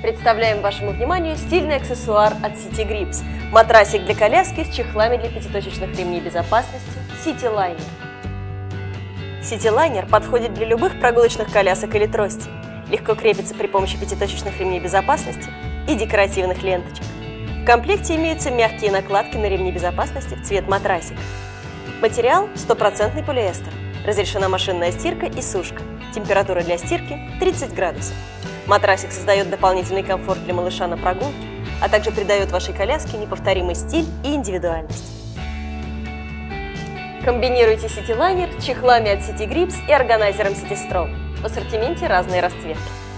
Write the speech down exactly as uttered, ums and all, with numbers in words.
Представляем вашему вниманию стильный аксессуар от City Grips – матрасик для коляски с чехлами для пятиточечных ремней безопасности City Liner. City Liner подходит для любых прогулочных колясок или тростей, легко крепится при помощи пятиточечных ремней безопасности и декоративных ленточек. В комплекте имеются мягкие накладки на ремни безопасности в цвет матрасика. Материал – стопроцентный полиэстер, разрешена машинная стирка и сушка, температура для стирки – тридцать градусов. Матрасик создает дополнительный комфорт для малыша на прогулке, а также придает вашей коляске неповторимый стиль и индивидуальность. Комбинируйте City Liner с чехлами от City Grips и органайзером City Strong. В ассортименте разные расцветки.